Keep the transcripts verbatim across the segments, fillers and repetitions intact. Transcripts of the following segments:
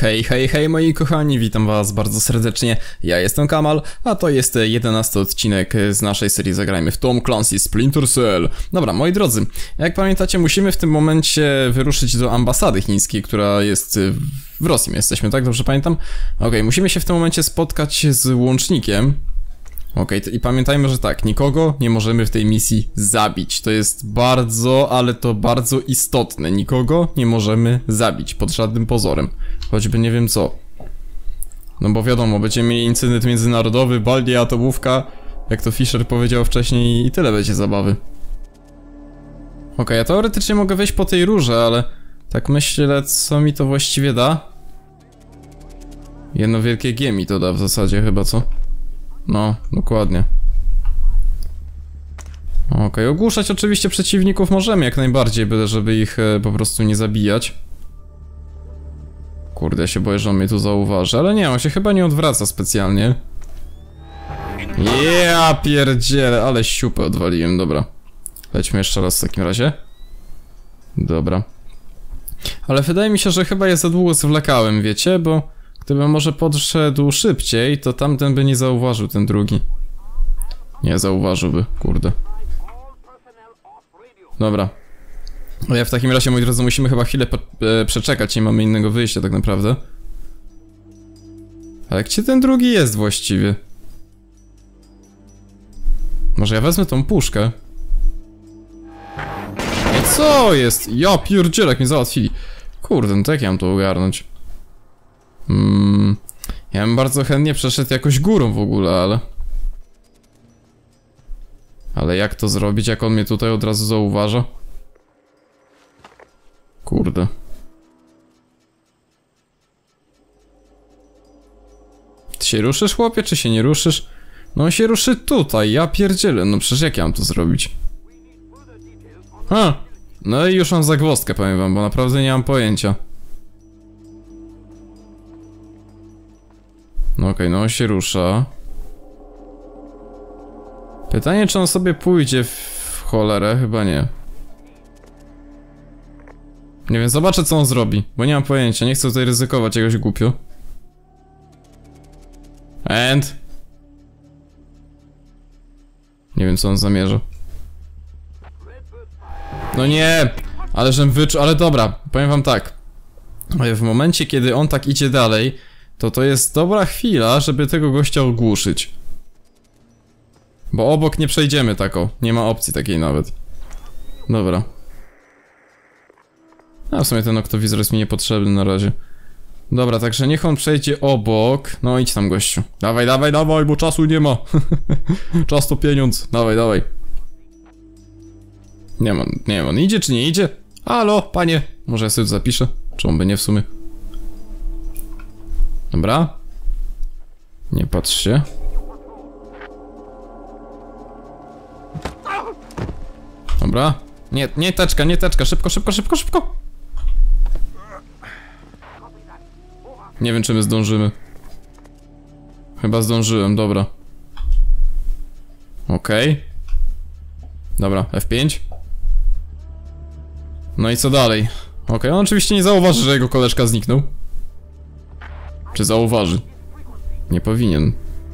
Hej, hej, hej moi kochani, witam was bardzo serdecznie, ja jestem Kamal, a to jest jedenasty odcinek z naszej serii Zagrajmy w Tom Clancy's Splinter Cell. Dobra, moi drodzy, jak pamiętacie, musimy w tym momencie wyruszyć do ambasady chińskiej, która jest w Rosji, my jesteśmy, tak? Dobrze pamiętam? Okej, okay, musimy się w tym momencie spotkać z łącznikiem. Okej, okay, i pamiętajmy, że tak, nikogo nie możemy w tej misji zabić. To jest bardzo, ale to bardzo istotne. Nikogo nie możemy zabić, pod żadnym pozorem. Choćby nie wiem co. No bo wiadomo, będziemy mieli incydent międzynarodowy, Baldi, atomówka, jak to Fisher powiedział wcześniej, i tyle będzie zabawy. Okej, okay, ja teoretycznie mogę wejść po tej rurze, ale tak myślę, co mi to właściwie da? Jedno wielkie G mi to da w zasadzie chyba, co? No, dokładnie. Okej, okay, ogłuszać oczywiście przeciwników możemy jak najbardziej, byle żeby ich e, po prostu nie zabijać. Kurde, ja się boję, że on mnie tu zauważy, ale nie, on się chyba nie odwraca specjalnie. Ja pierdzielę, ale siupę odwaliłem, dobra. Lećmy jeszcze raz w takim razie. Dobra. Ale wydaje mi się, że chyba ja za długo zwlekałem, wiecie, bo gdybym może podszedł szybciej, to tamten by nie zauważył, ten drugi. Nie zauważyłby, kurde. Dobra. Ale w takim razie, moi drodzy, musimy chyba chwilę e, przeczekać, nie mamy innego wyjścia tak naprawdę. Ale gdzie ten drugi jest właściwie? Może ja wezmę tą puszkę? I co jest? Ja pierdzielę, jak mnie załatwili. Kurde, no tak ja mam to ogarnąć. Hmm, ja bym bardzo chętnie przeszedł jakoś górą w ogóle, ale... Ale jak to zrobić, jak on mnie tutaj od razu zauważa? Kurde. Ty się ruszysz, chłopie, czy się nie ruszysz? No on się ruszy tutaj, ja pierdzielę, no przecież jak ja mam to zrobić? Ha! No i już mam zagwozdkę, powiem wam, bo naprawdę nie mam pojęcia. No okej, okay, no on się rusza. Pytanie, czy on sobie pójdzie w cholerę? Chyba nie. Nie wiem, zobaczę co on zrobi, bo nie mam pojęcia, nie chcę tutaj ryzykować jakoś głupio. And... Nie wiem co on zamierza. No nie! Ale żem wyczuł, ale dobra, powiem wam tak. W momencie, kiedy on tak idzie dalej, to to jest dobra chwila, żeby tego gościa ogłuszyć. Bo obok nie przejdziemy tako, nie ma opcji takiej nawet. Dobra. A w sumie ten noktowizor jest mi niepotrzebny na razie. Dobra, także niech on przejdzie obok. No idź tam, gościu. Dawaj, dawaj, dawaj, bo czasu nie ma. Czas to pieniądz. Dawaj, dawaj. Nie ma, nie wiem, on idzie czy nie idzie? Halo, panie. Może ja sobie zapiszę? Czy on by nie w sumie? Dobra. Nie patrz się. Dobra. Nie, nie teczka, nie teczka. Szybko, szybko, szybko, szybko. Nie wiem, czy my zdążymy. Chyba zdążyłem, dobra. Okej. Okay. Dobra, F pięć. No i co dalej? Okej, okay, on oczywiście nie zauważy, że jego koleżka zniknął. Czy zauważy? Nie powinien.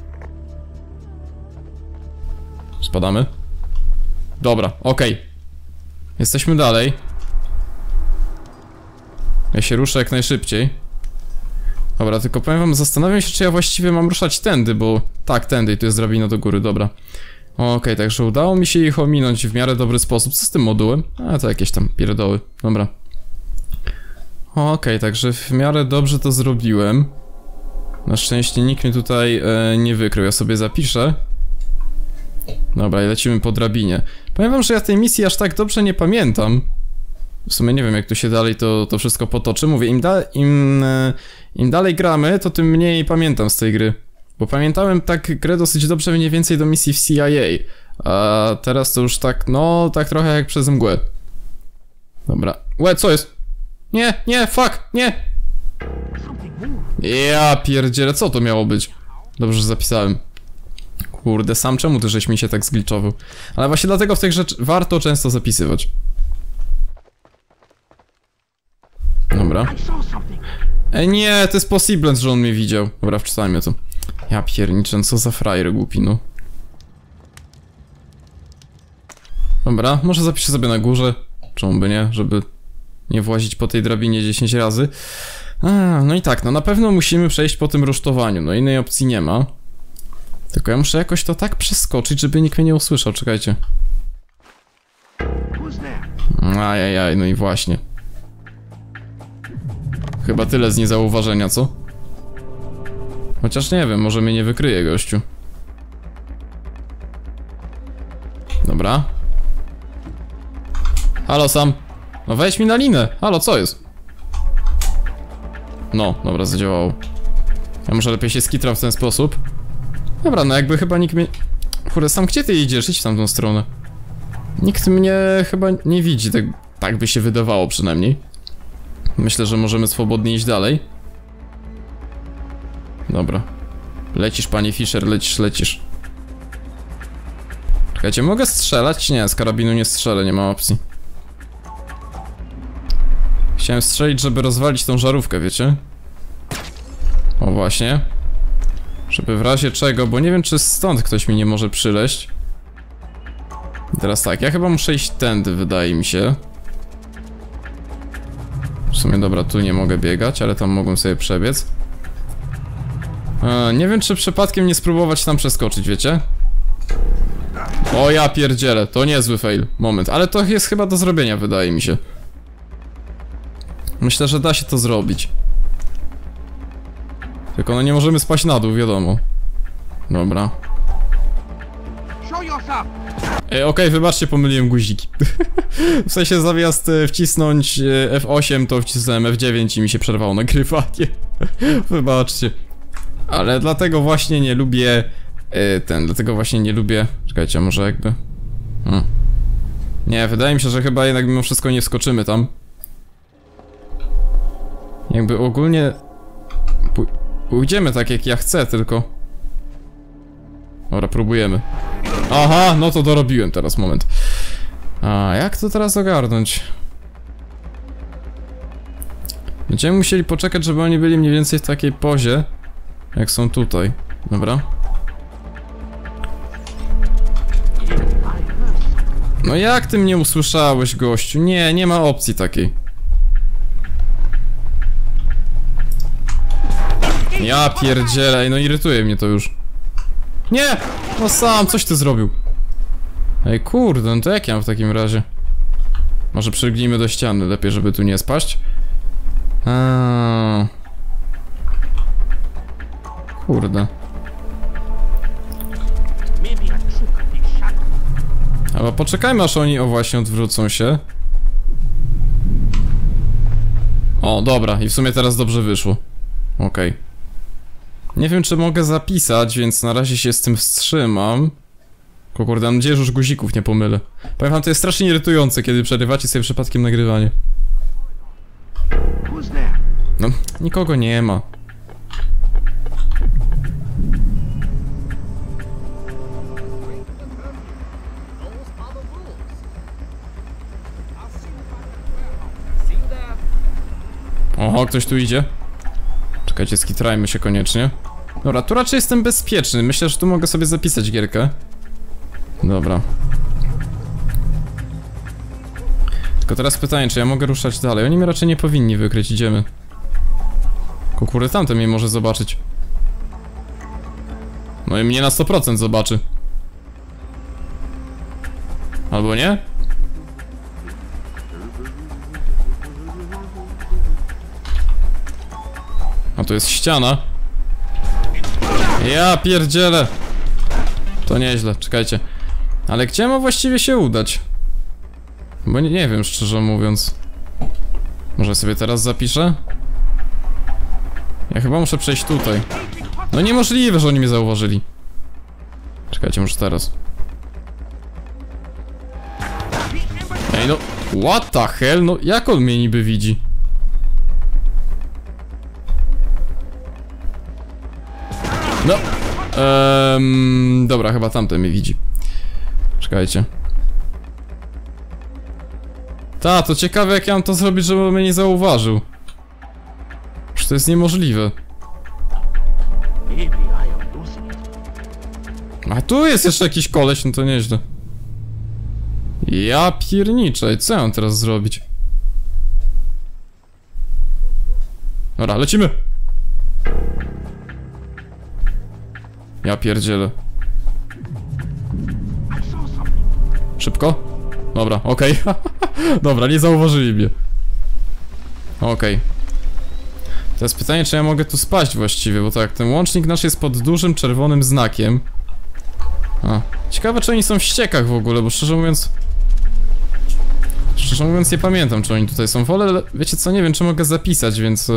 Spadamy? Dobra, okej. Okay. Jesteśmy dalej. Ja się ruszę jak najszybciej. Dobra, tylko powiem wam, zastanawiam się, czy ja właściwie mam ruszać tędy, bo... Tak, tędy i tu jest drabina do góry, dobra. Okej, okay, także udało mi się ich ominąć w miarę dobry sposób. Co z tym modułem? A, to jakieś tam pierdoły, dobra. Okej, okay, także w miarę dobrze to zrobiłem. Na szczęście nikt mnie tutaj e, nie wykrył, ja sobie zapiszę. Dobra, i lecimy po drabinie. Powiem wam, że ja tej misji aż tak dobrze nie pamiętam. W sumie nie wiem, jak tu się dalej to, to wszystko potoczy. Mówię, im, da im, e, im dalej gramy, to tym mniej pamiętam z tej gry. Bo pamiętałem tak grę dosyć dobrze mniej więcej do misji w C I A. A teraz to już tak, no, tak trochę jak przez mgłę. Dobra. Łe, co jest? Nie, nie, fuck, nie! Ja pierdzielę, co to miało być? Dobrze, że zapisałem. Kurde, sam czemu ty żeś mi się tak zgliczował? Ale właśnie dlatego w tych rzeczy warto często zapisywać. Dobra. Ej, nie, to jest possible, że on mnie widział. Dobra, wczytajmy to. Ja pierniczę, co za frajer głupi, no. Dobra, może zapiszę sobie na górze. Czemu by nie, żeby nie włazić po tej drabinie dziesięć razy. A, no i tak, no na pewno musimy przejść po tym rusztowaniu, no innej opcji nie ma. Tylko ja muszę jakoś to tak przeskoczyć, żeby nikt mnie nie usłyszał, czekajcie. Ajajaj, no i właśnie. Chyba tyle z niezauważenia, co? Chociaż nie wiem, może mnie nie wykryje gościu. Dobra. Halo, Sam. No wejdź mi na linę. Halo, co jest? No, dobra, zadziałało. Ja może lepiej się skitrał w ten sposób. Dobra, no jakby chyba nikt mnie... Kurde, Sam, gdzie ty idziesz? Idź w tamtą stronę. Nikt mnie chyba nie widzi, tak, tak by się wydawało przynajmniej. Myślę, że możemy swobodnie iść dalej. Dobra. Lecisz, panie Fisher, lecisz, lecisz. Czekajcie, mogę strzelać? Nie, z karabinu nie strzelę, nie ma opcji. Chciałem strzelić, żeby rozwalić tą żarówkę, wiecie? O, właśnie. Żeby w razie czego, bo nie wiem, czy stąd ktoś mi nie może przyleść. I teraz tak, ja chyba muszę iść tędy, wydaje mi się. W sumie dobra, tu nie mogę biegać, ale tam mogłem sobie przebiec. E, nie wiem, czy przypadkiem nie spróbować tam przeskoczyć, wiecie? O ja pierdzielę, to niezły fail. Moment, ale to jest chyba do zrobienia, wydaje mi się. Myślę, że da się to zrobić. Tylko no nie możemy spaść na dół, wiadomo. Dobra. Okej, okay, wybaczcie, pomyliłem guziki. W sensie zamiast wcisnąć F osiem, to wcisnąłem F dziewięć i mi się przerwało nagrywanie. Wybaczcie. Ale dlatego właśnie nie lubię ten, dlatego właśnie nie lubię... Czekajcie, może jakby... Hmm. Nie, wydaje mi się, że chyba jednak mimo wszystko nie wskoczymy tam. Jakby ogólnie... Pójdziemy tak jak ja chcę, tylko... Dobra, próbujemy. Aha, no to dorobiłem teraz, moment. A jak to teraz ogarnąć? Będziemy musieli poczekać, żeby oni byli mniej więcej w takiej pozie, jak są tutaj. Dobra. No jak ty mnie usłyszałeś, gościu? Nie, nie ma opcji takiej. Ja pierdzielę, no irytuje mnie to już. Nie! No Sam, coś ty zrobił. Ej, kurde, no to jak ja mam w takim razie? Może przygnijmy do ściany, lepiej, żeby tu nie spaść. Eee... Kurde. Ale poczekajmy, aż oni, o właśnie, odwrócą się. O, dobra, i w sumie teraz dobrze wyszło. Okej. Okay. Nie wiem, czy mogę zapisać, więc na razie się z tym wstrzymam. O kurde, mam nadzieję, że już guzików nie pomylę. Powiem wam, to jest strasznie irytujące, kiedy przerywacie sobie przypadkiem nagrywanie. No, nikogo nie ma. Oho, ktoś tu idzie. Czekajcie, skitrajmy się koniecznie. Dobra, tu raczej jestem bezpieczny. Myślę, że tu mogę sobie zapisać gierkę. Dobra. Tylko teraz pytanie, czy ja mogę ruszać dalej? Oni mnie raczej nie powinni wykryć, idziemy. Kukury, tamten mnie może zobaczyć. No i mnie na sto procent zobaczy. Albo nie? A tu jest ściana. Ja pierdzielę. To nieźle, czekajcie. Ale gdzie ma właściwie się udać? Bo nie, nie wiem, szczerze mówiąc. Może sobie teraz zapiszę? Ja chyba muszę przejść tutaj. No niemożliwe, że oni mnie zauważyli. Czekajcie, może teraz. Ej, no... What the hell? No jak on mnie niby widzi? No. Um, dobra, chyba tamten mnie widzi. Czekajcie. Ta, to ciekawe, jak ja mam to zrobić, żeby mnie nie zauważył. to jest niemożliwe. A tu jest jeszcze jakiś koleś, no to nieźle. Ja pierniczę, co ja mam teraz zrobić? Dobra, lecimy! Ja pierdzielę. Szybko? Dobra, okej. Okay. Dobra, nie zauważyli mnie. Okej. Okay. Teraz pytanie, czy ja mogę tu spaść właściwie, bo tak, ten łącznik nasz jest pod dużym czerwonym znakiem. A, ciekawe, czy oni są w ściekach w ogóle, bo szczerze mówiąc... Szczerze mówiąc nie pamiętam, czy oni tutaj są. Wolę, wiecie co, nie wiem, czy mogę zapisać, więc...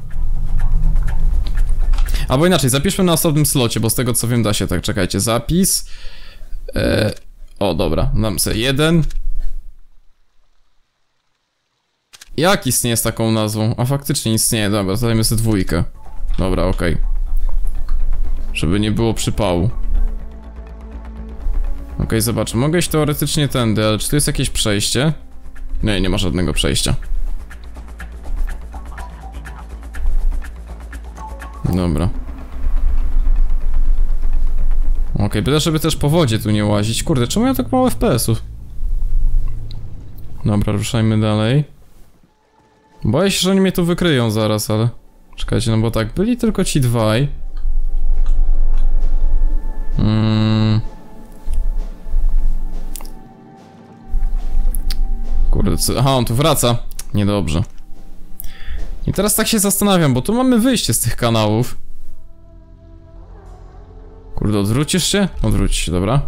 Albo inaczej, zapiszmy na osobnym slocie, bo z tego co wiem da się tak, czekajcie, zapis... Eee, o, dobra, dam sobie jeden. Jak istnieje z taką nazwą? A faktycznie istnieje, dobra, dajmy sobie dwójkę. Dobra, okej. Okay. Żeby nie było przypału. Okej, okay, zobaczę, mogę iść teoretycznie tędy, ale czy tu jest jakieś przejście? Nie, nie ma żadnego przejścia. Dobra. Okej, okay, byle żeby też po wodzie tu nie łazić. Kurde, czemu ja tak mało F P S ów? Dobra, ruszajmy dalej. Boję się, że oni mnie tu wykryją zaraz, ale... Czekajcie, no bo tak, byli tylko ci dwaj. Hmm... Kurde, co... Aha, on tu wraca. Niedobrze. I teraz tak się zastanawiam, bo tu mamy wyjście z tych kanałów. Kurde, odwrócisz się? Odwróć się, dobra.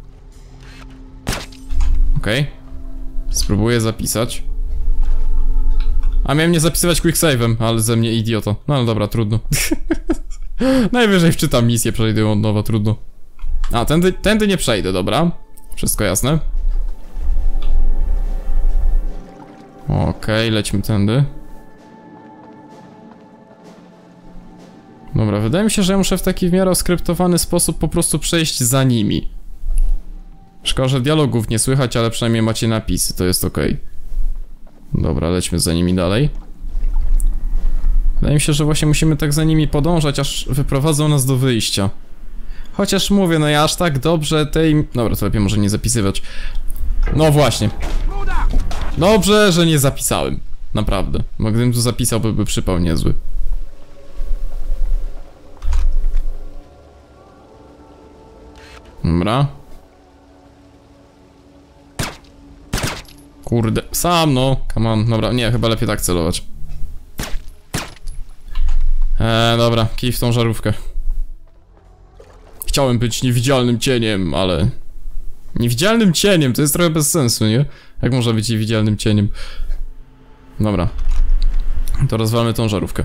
Okej. Okay. Spróbuję zapisać. A miałem nie zapisywać quicksave'em, ale ze mnie idioto. No ale dobra, trudno. Najwyżej wczytam misję, przejdę od nowa, trudno. A, tędy, tędy nie przejdę, dobra. Wszystko jasne. Okej, okay, lećmy tędy. Dobra, wydaje mi się, że ja muszę w taki w miarę skryptowany sposób po prostu przejść za nimi. Szkoda, że dialogów nie słychać, ale przynajmniej macie napisy, to jest okej. Okay. Dobra, lećmy za nimi dalej. Wydaje mi się, że właśnie musimy tak za nimi podążać, aż wyprowadzą nas do wyjścia. Chociaż mówię, no ja aż tak dobrze tej... Dobra, to lepiej może nie zapisywać. No właśnie. Dobrze, że nie zapisałem. Naprawdę. Bo gdybym tu zapisał, by, by przypał niezły. Dobra. Kurde, sam no. Come on, dobra, nie, chyba lepiej tak celować. Eee, dobra, kij w tą żarówkę. Chciałem być niewidzialnym cieniem, ale... Niewidzialnym cieniem, to jest trochę bez sensu, nie? Jak można być niewidzialnym cieniem? Dobra. To rozwalmy tą żarówkę.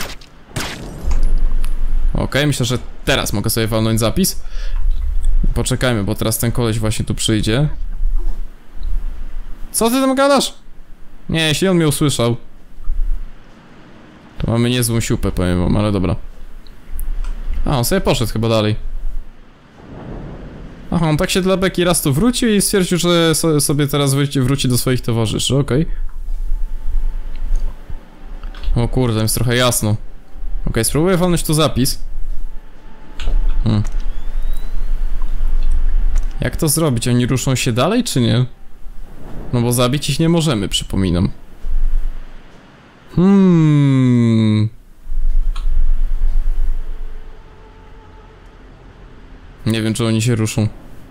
Okej, okay, myślę, że teraz mogę sobie walnąć zapis. Poczekajmy, bo teraz ten koleś właśnie tu przyjdzie. Co ty tam gadasz? Nie, jeśli on mnie usłyszał, to mamy niezłą siupę, powiem wam, ale dobra. A, on sobie poszedł chyba dalej. Aha, on tak się dla beki raz tu wrócił i stwierdził, że so, sobie teraz wróci, wróci do swoich towarzyszy, okej. Okay. O kurde, jest trochę jasno. Okej, okay, spróbuję walnąć tu zapis. Hmm. Jak to zrobić? Oni ruszą się dalej, czy nie? No bo zabić ich nie możemy, przypominam. Hmm. Nie wiem, czy oni się ruszą.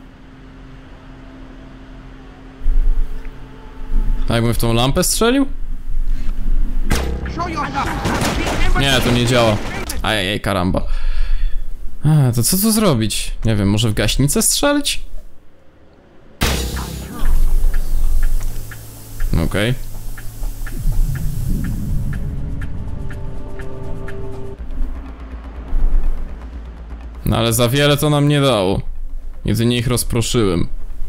A jakbym w tą lampę strzelił? Nie, to nie działa. Ajajaj, karamba. A, to co tu zrobić? Nie wiem, może w gaśnicę strzelić? Okej. Okay. No ale za wiele to nam nie dało. Jedynie ich rozproszyłem.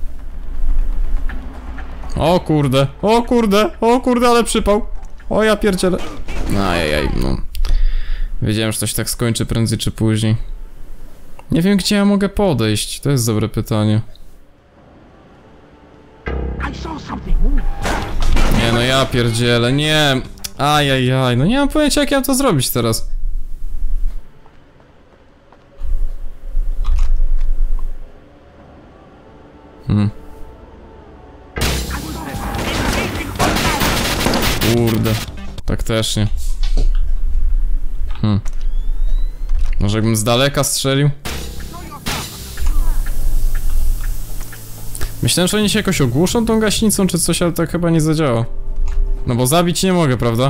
O kurde, o kurde, o kurde, ale przypał. O ja pierdzielę. Ajajaj, no. Wiedziałem, że to się tak skończy prędzej czy później. Nie wiem, gdzie ja mogę podejść, to jest dobre pytanie. Nie no, ja pierdzielę, nie. Ajajaj, no nie mam pojęcia jak ja mam to zrobić teraz. Hmm. Kurde, tak też nie. Hmm. Może jakbym z daleka strzelił? Myślałem, że oni się jakoś ogłuszą tą gaśnicą czy coś, ale tak chyba nie zadziała. No bo zabić nie mogę, prawda?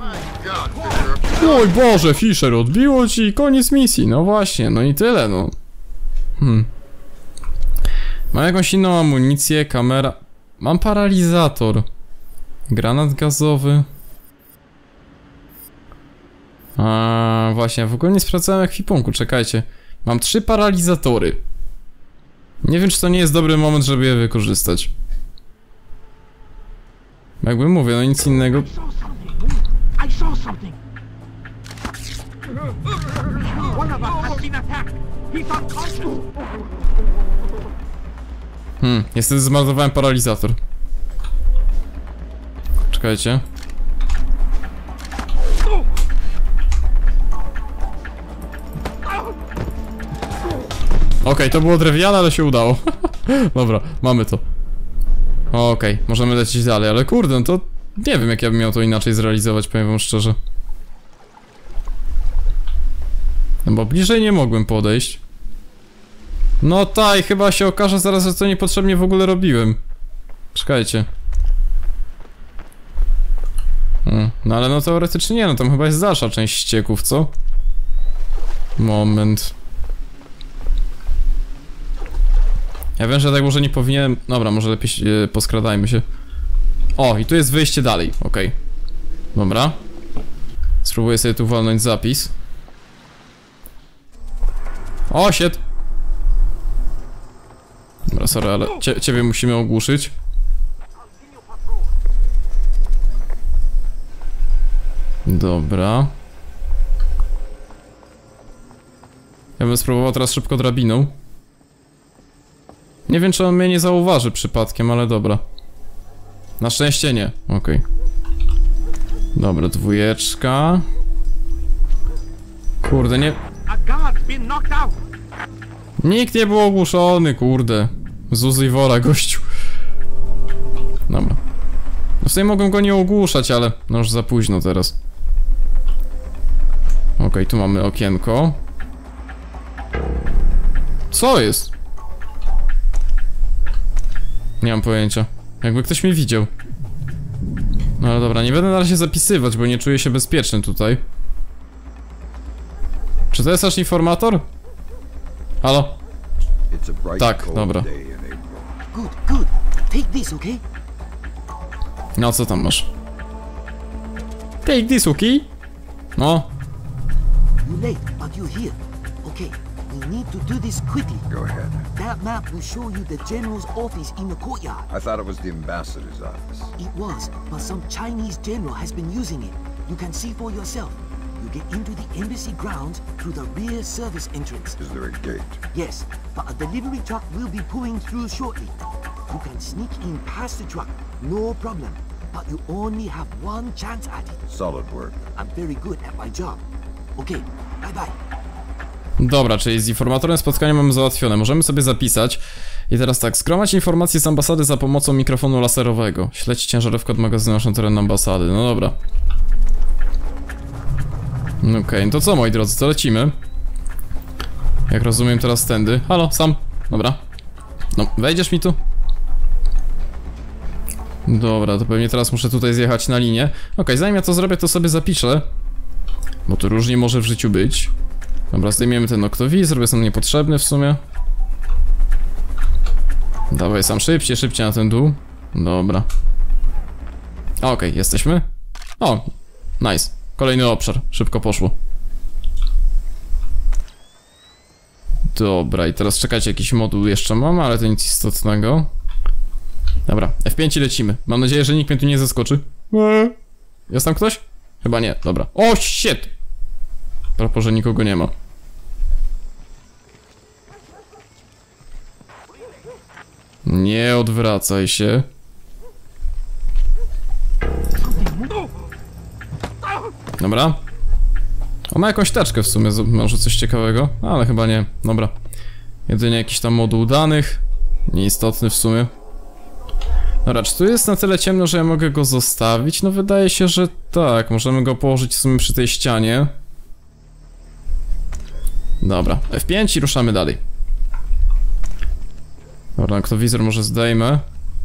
Oj Boże, Fisher, odbiło ci koniec misji. No właśnie, no i tyle, no. Hmm. Mam jakąś inną amunicję, kamera... Mam paralizator. Granat gazowy. A właśnie, w ogóle nie sprawdzałem ekwipunku, czekajcie. Mam trzy paralizatory. Nie wiem, czy to nie jest dobry moment, żeby je wykorzystać. Jakby mówię, no nic innego. Hmm, niestety zmarnowałem paralizator. Czekajcie. Okej, okay, to było drewniane, ale się udało. Dobra, mamy to. Okej, okay, możemy lecieć dalej, ale kurde, no to nie wiem jak ja bym miał to inaczej zrealizować, powiem wam szczerze. No bo bliżej nie mogłem podejść. No tak, chyba się okaże zaraz, że to niepotrzebnie w ogóle robiłem. Czekajcie. Hmm, no ale no teoretycznie nie, no tam chyba jest dalsza część ścieków, co? Moment. Ja wiem, że tak może nie powinienem... Dobra, może lepiej yy, poskradajmy się. O, i tu jest wyjście dalej, okej. Okay. Dobra. Spróbuję sobie tu walnąć zapis. O, shit! Dobra, sorry, ale cie, ciebie musimy ogłuszyć. Dobra. Ja bym spróbował teraz szybko drabiną. Nie wiem, czy on mnie nie zauważy przypadkiem, ale dobra. Na szczęście nie, okej. Okay. Dobra, dwójeczka. Kurde, nie... Nikt nie był ogłuszony, kurde. Zuzy wora, gościu. Dobra. No w sumie mogą go nie ogłuszać, ale no już za późno teraz. Okej, okay, tu mamy okienko. Co jest? Nie mam pojęcia. Jakby ktoś mnie widział. No ale dobra, nie będę na razie zapisywać, bo nie czuję się bezpieczny tutaj. Czy to jest nasz informator? Halo? Tak, dobra. No co tam masz? Take this, okay? No. We need to do this quickly. Go ahead. That map will show you the general's office in the courtyard. I thought it was the ambassador's office. It was, but some Chinese general has been using it. You can see for yourself. You get into the embassy grounds through the rear service entrance. Is there a gate? Yes, but a delivery truck will be pulling through shortly. You can sneak in past the truck, no problem. But you only have one chance at it. Solid work. I'm very good at my job. Okay, bye bye. Dobra, czyli z informatorem spotkania mamy załatwione. Możemy sobie zapisać. I teraz tak, zgromadź informacje z ambasady za pomocą mikrofonu laserowego. Śledź ciężarówkę od magazynu na teren ambasady. No dobra. Okej, okay, no to co moi drodzy, to lecimy. Jak rozumiem teraz tędy. Halo, sam. Dobra. No, wejdziesz mi tu? Dobra, to pewnie teraz muszę tutaj zjechać na linię. Okej, okay, zanim ja to zrobię, to sobie zapiszę. Bo to różnie może w życiu być. Dobra, zdejmiemy ten noktowizor, jest on niepotrzebny w sumie. Dawaj sam szybciej, szybciej na ten dół. Dobra. Okej, okay, jesteśmy. O, nice. Kolejny obszar, szybko poszło. Dobra, i teraz czekajcie, jakiś moduł jeszcze mam, ale to nic istotnego. Dobra, F pięć i lecimy. Mam nadzieję, że nikt mnie tu nie zaskoczy. Eee. Jest tam ktoś? Chyba nie, dobra. O, shit! Propos, że nikogo nie ma. Nie odwracaj się. Dobra. On ma jakąś teczkę w sumie, może coś ciekawego, ale chyba nie. Dobra. Jedynie jakiś tam moduł danych. Nieistotny w sumie. Dobra, czy tu jest na tyle ciemno, że ja mogę go zostawić? No wydaje się, że tak. Możemy go położyć w sumie przy tej ścianie. Dobra, F pięć i ruszamy dalej. Dobra, noktowizor może zdejmę.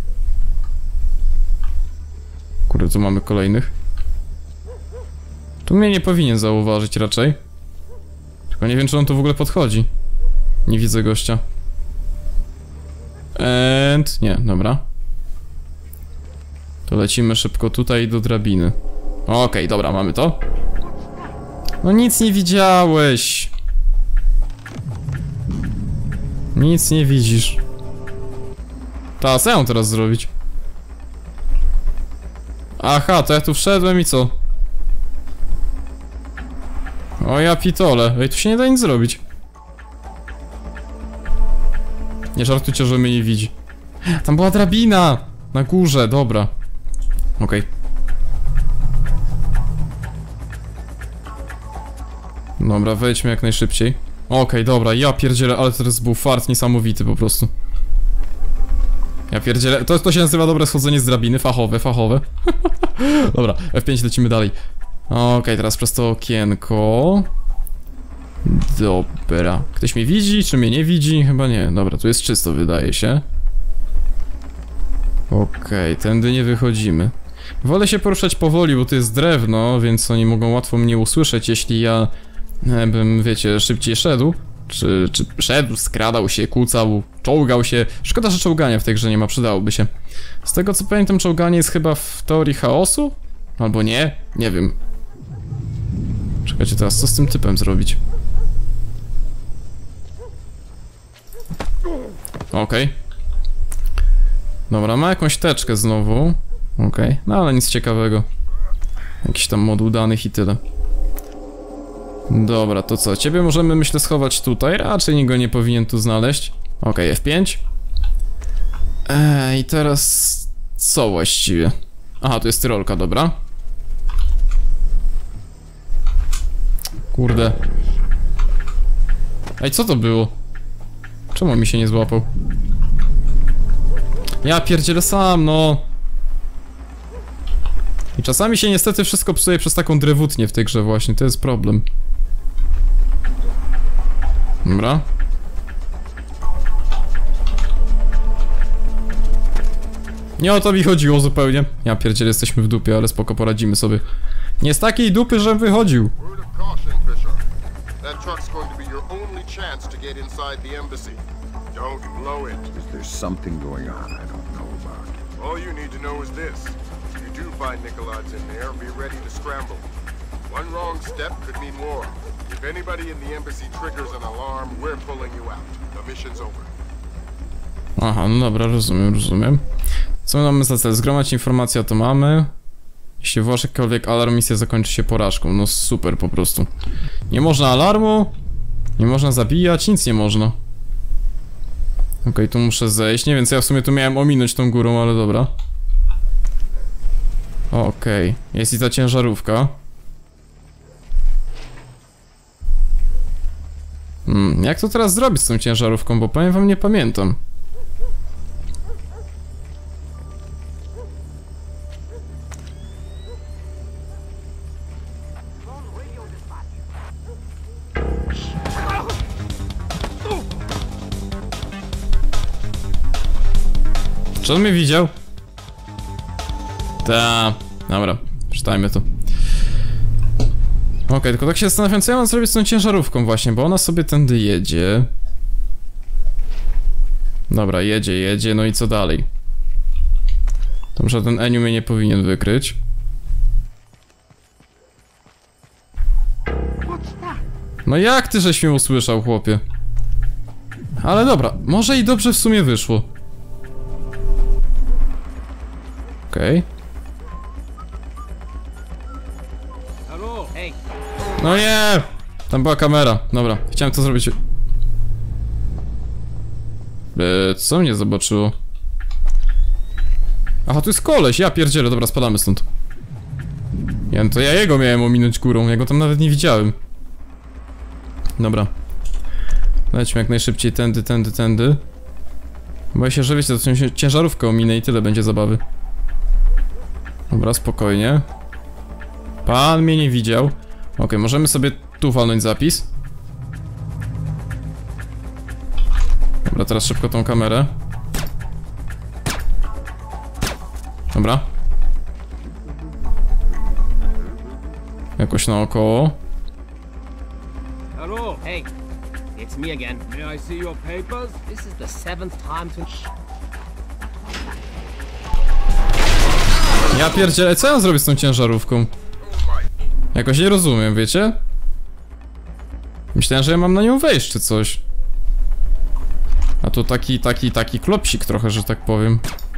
Kurde, tu mamy kolejnych. Tu mnie nie powinien zauważyć raczej. Tylko nie wiem, czy on tu w ogóle podchodzi. Nie widzę gościa. And... nie, dobra. To lecimy szybko tutaj do drabiny. Okej, okay, dobra, mamy to. No nic nie widziałeś. Nic nie widzisz. Ta, co ja mam teraz zrobić? Aha, to ja tu wszedłem i co? O ja pitole. Ej, tu się nie da nic zrobić. Nie żartujcie, że mnie nie widzi. Tam była drabina! Na górze, dobra. Okej. Okay. Dobra, wejdźmy jak najszybciej. Okej, okay, dobra, ja pierdzielę, ale teraz był fart niesamowity po prostu. Ja pierdzielę, to, to się nazywa dobre schodzenie z drabiny, fachowe, fachowe. Dobra, F pięć, lecimy dalej. Okej, okay, teraz przez to okienko. Dobra. Ktoś mnie widzi, czy mnie nie widzi? Chyba nie. Dobra, tu jest czysto, wydaje się. Okej, okay, tędy nie wychodzimy. Wolę się poruszać powoli, bo to jest drewno, więc oni mogą łatwo mnie usłyszeć, jeśli ja e, bym, wiecie, szybciej szedł. Czy, czy szedł, skradał się, kucał, czołgał się. Szkoda, że czołgania w tej grze nie ma, przydałoby się. Z tego co pamiętam, czołganie jest chyba w teorii chaosu? Albo nie? Nie wiem. Czekajcie, teraz co z tym typem zrobić? Okej. Okay. Dobra, ma jakąś teczkę znowu. Okej, okay. No ale nic ciekawego. Jakiś tam moduł danych i tyle. Dobra, to co? Ciebie możemy, myślę, schować tutaj. Raczej nikt go nie powinien tu znaleźć. Okej, okay, F pięć. Eee, i teraz... co właściwie? Aha, tu jest tyrolka, dobra. Kurde. Ej, co to było? Czemu mi się nie złapał? Ja pierdzielę sam, no. I czasami się niestety wszystko psuje przez taką drewutnię w tej grze właśnie, to jest problem. Dobra. Nie o to mi chodziło zupełnie. Ja pierdzielę, jesteśmy w dupie, ale spoko, poradzimy sobie. Nie z takiej dupy, że wychodził. Don't blow it. Is there something going on I don't know about? All you need to know is this. If you do find Nikolai's in there, be ready to scramble. One wrong step could mean war. If anybody in the embassy triggers an alarm, we're pulling you out. The mission's over. Aha, no dobra, rozumiem, rozumiem. Co my mamy za cel? Zgromadzić informacje, to mamy. Jeśli wywołasz jakikolwiek alarm, misja zakończy się porażką. No super po prostu. Nie można alarmu, nie można zabijać, nic nie można. Okej, okay, tu muszę zejść. Nie wiem, co ja w sumie tu miałem ominąć tą górą, ale dobra. Okej, okay. Jest i ta ciężarówka. Hmm, jak to teraz zrobić z tą ciężarówką, bo powiem wam, nie pamiętam. Czy on mnie widział? Ta, dobra, przeczytajmy to. Okej, okay, tylko tak się zastanawiam, co ja mam zrobić z tą ciężarówką właśnie, bo ona sobie tędy jedzie. Dobra, jedzie, jedzie, no i co dalej? To może ten Eniu mnie nie powinien wykryć. No jak ty żeś mnie usłyszał, chłopie? Ale dobra, może i dobrze w sumie wyszło. Okej. Okay. No nie! Tam była kamera. Dobra, chciałem to zrobić. Eee, co mnie zobaczyło? Aha, tu jest koleś, ja pierdzielę, dobra, spadamy stąd. Ja, to ja jego miałem ominąć górą, ja go tam nawet nie widziałem. Dobra. Lećmy jak najszybciej tędy, tędy, tędy. Boję się, że wiecie, to ciężarówkę ominę i tyle będzie zabawy. Dobra, spokojnie. Pan mnie nie widział. Ok, możemy sobie tu walnąć zapis. Dobra, teraz szybko tą kamerę. Dobra. Jakoś naokoło. Hello. Hey, it's me again. May I see your papers? This is the seventh time to... Ja pierdzielę, co ja zrobię z tą ciężarówką? Jakoś nie rozumiem, wiecie? Myślałem, że ja mam na nią wejść czy coś. A tu taki, taki, taki klopsik trochę, że tak powiem.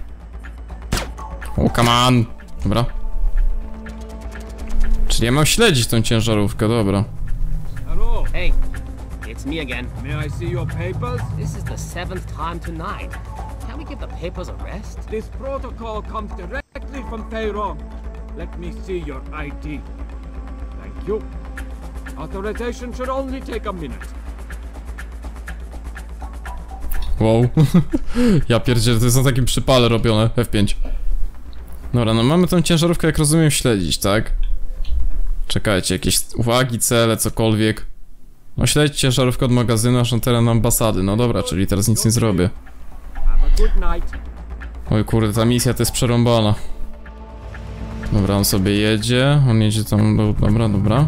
O, come on! Dobra. Czyli ja mam śledzić tą ciężarówkę, dobra. Hello. Hey, it's me again. May I see your papers? This is the seventh time tonight. Can we give the papers a rest? This protocol comes directly from Tehran. Let me see your I D. Thank you. Authorization should only take a minute. Wow. Ja pierdzielę, to jest na takim przypale robione. F pięć. Dobra, no mamy tą ciężarówkę, jak rozumiem, śledzić, tak? Czekajcie, jakieś uwagi, cele, cokolwiek. No śledź ciężarówkę od magazynu aż na teren ambasady. No dobra, czyli teraz nic nie zrobię. Oj kurde, ta misja to jest przerąbana. Dobra, on sobie jedzie. On jedzie tam, do... dobra, dobra.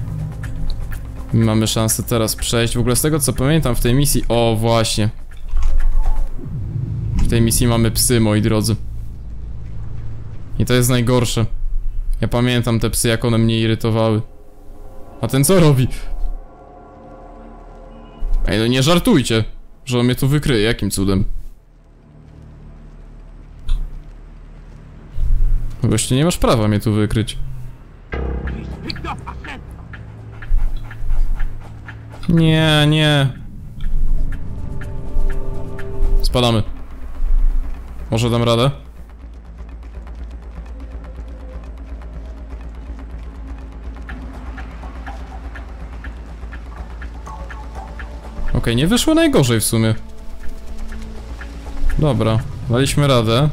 Mamy szansę teraz przejść. W ogóle z tego co pamiętam w tej misji... O, właśnie. W tej misji mamy psy, moi drodzy. I to jest najgorsze. Ja pamiętam te psy, jak one mnie irytowały. A ten co robi? Ej, no nie żartujcie, że on mnie tu wykryje, jakim cudem? Gościu, nie masz prawa mnie tu wykryć. Nie, nie. Spadamy. Może dam radę? Okej, okay, nie wyszło najgorzej w sumie. Dobra, daliśmy radę.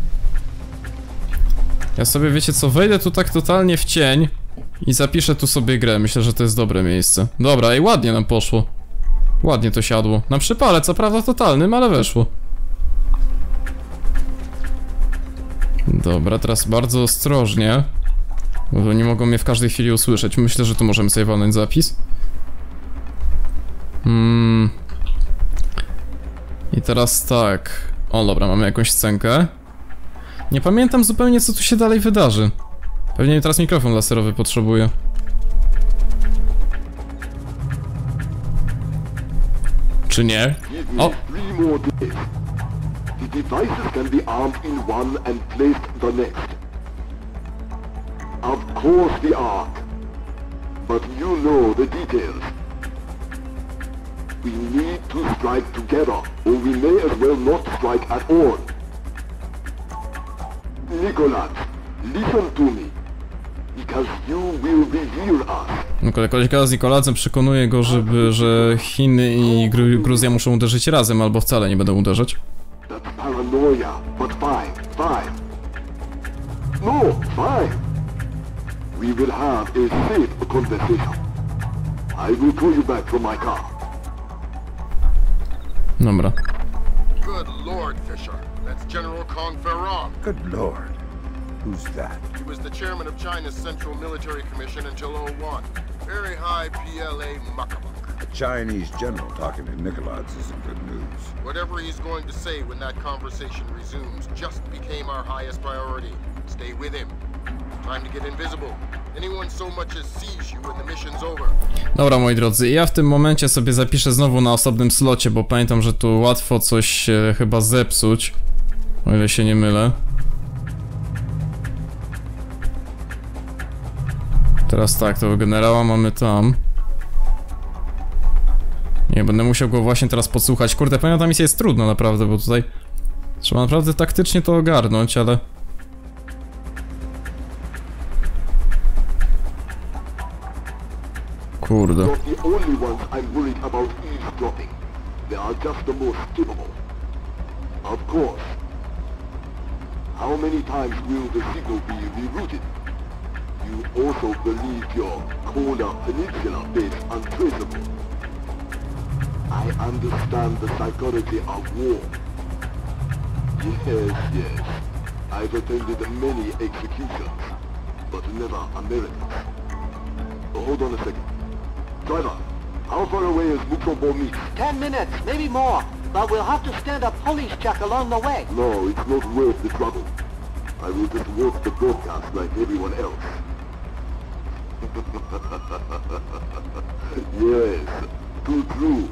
Ja sobie, wiecie co, wejdę tu tak totalnie w cień i zapiszę tu sobie grę. Myślę, że to jest dobre miejsce. Dobra, i ładnie nam poszło. Ładnie to siadło. Na przypale, co prawda totalnym, ale weszło. Dobra, teraz bardzo ostrożnie, bo nie mogą mnie w każdej chwili usłyszeć. Myślę, że tu możemy sobie walnąć zapis. Hmm. I teraz tak. O, dobra, mamy jakąś scenkę. Nie pamiętam zupełnie, co tu się dalej wydarzy. Pewnie teraz mikrofon laserowy potrzebuję. Czy nie? O! The devices can be armed in one and placed the next. Of course the Ark. But you know the details. We need to strike together, or we may as well not strike at all. Nicholas, listen to me. Because you will reveal us. No, koleś gada z Nikolazem, przekonuje go, żeby, że Chiny i Gru Gruzja muszą uderzyć razem, albo wcale nie będą uderzać. That's paranoia, but fine, fine. No, fine. We will have a safe conversation. I will pull you back from my car. Dobra. Good Lord, Fisher. That's General Kong Ferrong. Good lord. Who's that? He was the chairman of China's Central Military Commission until oh one. Very high P L A muckamuck. A Chinese general talking to Nikolaids isn't good news. Whatever he's going to say when that conversation resumes just became our highest priority. Stay with him. Time to get invisible. Anyone so much as sees you when the mission's over. Dobra, moi drodzy, ja w tym momencie sobie zapiszę znowu na osobnym slocie, bo pamiętam, że tu łatwo coś się chyba zepsuć. O ile się nie mylę. Teraz tak, tego generała mamy tam. Nie, będę musiał go właśnie teraz podsłuchać. Kurde, pamiętam, ta misja jest trudna naprawdę, bo tutaj trzeba naprawdę taktycznie to ogarnąć, ale... Kurde. Not the only ones I'm worried about eavesdropping. They are just the most capable. Of course. How many times will the signal be rerouted? You also believe your Kola Peninsula base untraceable. I understand the psychology of war. Yes, yes. I've attended many executions, but never Americans. So hold on a second. Driver, how far away is Mukrobo? Ten minutes, maybe more. But we'll have to stand a police check along the way. No, it's not worth the trouble. I will just watch the broadcast like everyone else. Yes, too true.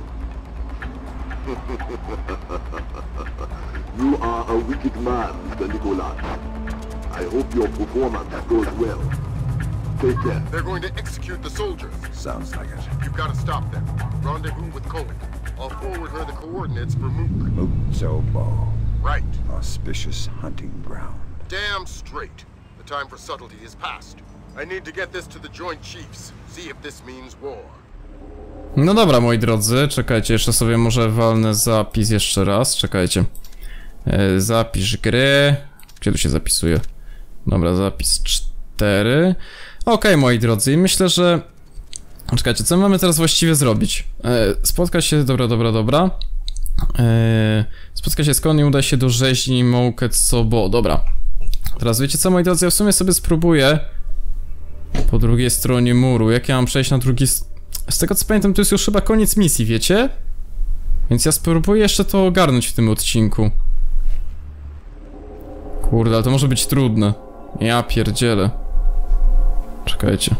You are a wicked man, Mister Nicholas. I hope your performance goes well. Take care. They're going to execute the soldiers. Sounds like it. You've got to stop them. Rendezvous with Cohen. I'll forward her the coordinates for Mook. Mukzobo. Right. Auspicious hunting ground. Damn straight. The time for subtlety is past. I need to get this to the Joint Chiefs. See if this means war. No dobra, moi drodzy, czekajcie, jeszcze sobie może walnę zapis jeszcze raz, czekajcie. E, zapisz gry. Gdzie tu się zapisuje? Dobra, zapis cztery. Okej, okay, moi drodzy, myślę, że... Czekajcie, co mamy teraz właściwie zrobić? E, spotka się, dobra, dobra, dobra. E, spotka się z Konem i uda się do rzeźni Mouketsobo, dobra. Teraz wiecie co, moi drodzy, ja w sumie sobie spróbuję po drugiej stronie muru, jak ja mam przejść na drugi... Z tego co pamiętam, to jest już chyba koniec misji, wiecie? Więc ja spróbuję jeszcze to ogarnąć w tym odcinku. Kurde, ale to może być trudne. Ja pierdzielę. Czekajcie.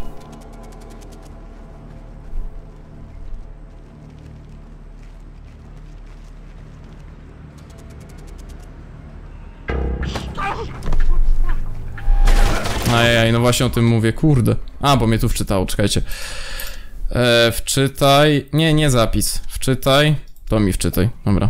Ajaj, no właśnie o tym mówię, kurde. A, bo mnie tu wczytało, czekajcie. E, wczytaj... Nie, nie zapis. Wczytaj. To mi wczytaj, dobra.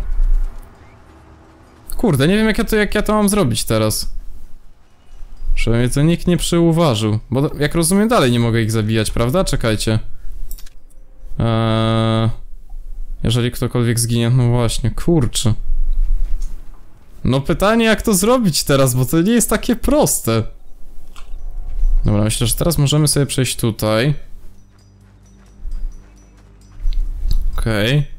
Kurde, nie wiem jak ja to, jak ja to mam zrobić teraz. Przynajmniej to nikt nie przyuważył. Bo jak rozumiem dalej nie mogę ich zabijać, prawda? Czekajcie. Eee, jeżeli ktokolwiek zginie, no właśnie, kurczę. No pytanie jak to zrobić teraz, bo to nie jest takie proste. Dobra, myślę, że teraz możemy sobie przejść tutaj. Okej. Okay.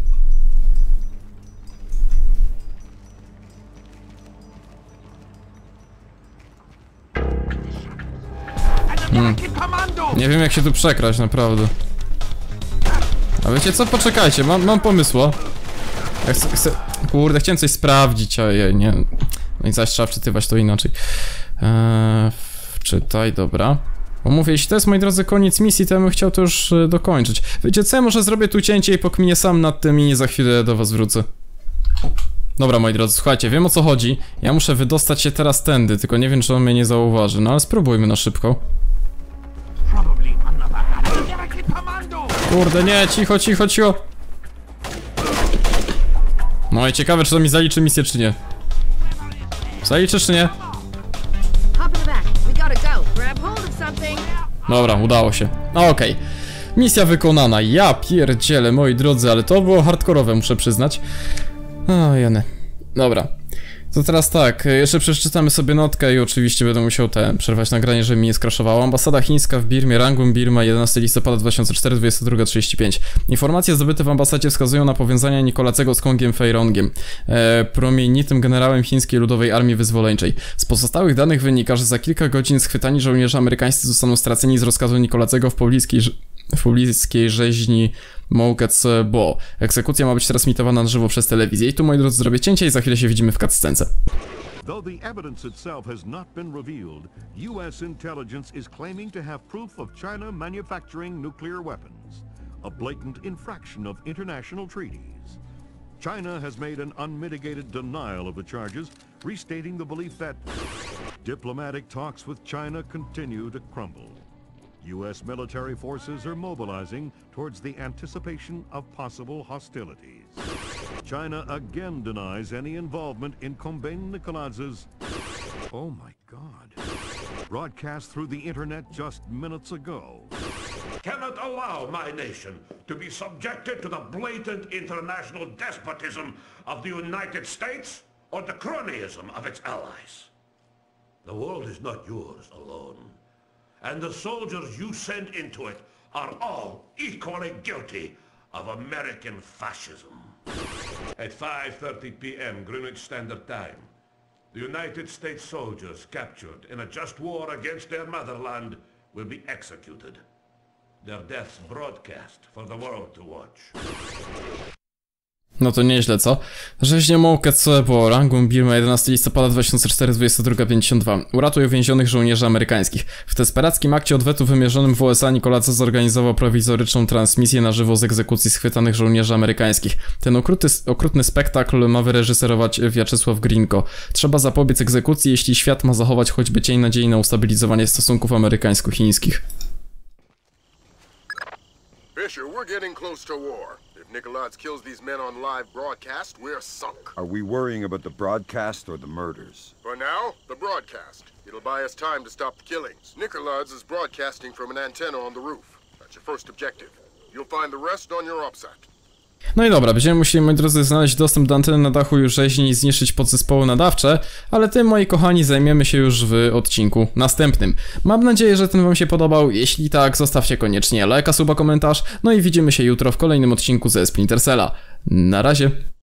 Hmm. Nie wiem jak się tu przekraść, naprawdę. A wiecie co? Poczekajcie, mam, mam pomysła. Ja chcę, chcę... Kurde, chciałem coś sprawdzić, a ja nie... No i zaś trzeba wczytywać to inaczej. Eee, wczytaj, dobra. Bo mówię, jeśli to jest, moi drodzy, koniec misji, to ja bym chciał to już e, dokończyć. Wiecie co? Ja może zrobię tu cięcie i pokminię sam nad tym i za chwilę do was wrócę. Dobra, moi drodzy, słuchajcie, wiem o co chodzi. Ja muszę wydostać się teraz tędy, tylko nie wiem, czy on mnie nie zauważy. No ale spróbujmy na szybko. Kurde, nie, cicho, cicho, cicho. No i ciekawe, czy to mi zaliczy misję, czy nie. Zaliczy, czy nie? Dobra, udało się. No okej. Okay. Misja wykonana. Ja pierdzielę, moi drodzy, ale to było hardkorowe, muszę przyznać. O, jene. Dobra. To teraz tak, jeszcze przeczytamy sobie notkę i oczywiście będę musiał te przerwać nagranie, żeby mi nie skraszowało. Ambasada chińska w Birmie, Rangoon, Birma, jedenastego listopada dwa tysiące czwartego, dwudziesta druga trzydzieści pięć. Informacje zdobyte w ambasadzie wskazują na powiązania Nikolacego z Kongiem Feirongiem, e, promienitym generałem chińskiej ludowej armii wyzwoleńczej. Z pozostałych danych wynika, że za kilka godzin schwytani żołnierze amerykańscy zostaną straceni z rozkazu Nikolacego w pobliskiej, w pobliskiej rzeźni Mouketsobo. Egzekucja ma być transmitowana na żywo przez telewizję. I tu, moi drodzy, zrobię cięcie i za chwilę się widzimy w cutscence. Though the evidence itself has not been revealed, U S intelligence is claiming to have proof of China manufacturing nuclear weapons, a blatant infraction of international treaties. China has made an unmitigated denial of the charges, restating the belief that diplomatic talks with China continue to crumble. U S military forces are mobilizing towards the anticipation of possible hostilities. China again denies any involvement in Komben Nikoladz's, oh my god, broadcast through the internet just minutes ago. cannot allow my nation to be subjected to the blatant international despotism of the United States or the cronyism of its allies. The world is not yours alone, and the soldiers you send into it are all equally guilty of American fascism. At five thirty p m Greenwich Standard Time, the United States soldiers captured in a just war against their motherland will be executed. Their deaths broadcast for the world to watch. No to nieźle, co? Rzeźnią Ketsuebo, rangą Birma, jedenastego listopada dwa tysiące czwartego, dwudziesta druga pięćdziesiąt dwa. Uratuje więzionych żołnierzy amerykańskich. W desperackim akcie odwetu wymierzonym w U S A Nicolace zorganizował prowizoryczną transmisję na żywo z egzekucji schwytanych żołnierzy amerykańskich. Ten okrutny, okrutny spektakl ma wyreżyserować Wiaczesław Grinko. Trzeba zapobiec egzekucji, jeśli świat ma zachować choćby cień nadziei na ustabilizowanie stosunków amerykańsko-chińskich. Fisher, we're getting close to war. If Nicolaides kills these men on live broadcast, we're sunk. Are we worrying about the broadcast or the murders? For now, the broadcast. It'll buy us time to stop the killings. Nicolaides is broadcasting from an antenna on the roof. That's your first objective. You'll find the rest on your OPSAT. No i dobra, będziemy musieli, moi drodzy, znaleźć dostęp do anteny na dachu już rzeźni i zniszczyć podzespoły nadawcze, ale tym, moi kochani, zajmiemy się już w odcinku następnym. Mam nadzieję, że ten wam się podobał. Jeśli tak, zostawcie koniecznie lajka, suba, komentarz, no i widzimy się jutro w kolejnym odcinku ze Splinter Cella. Na razie.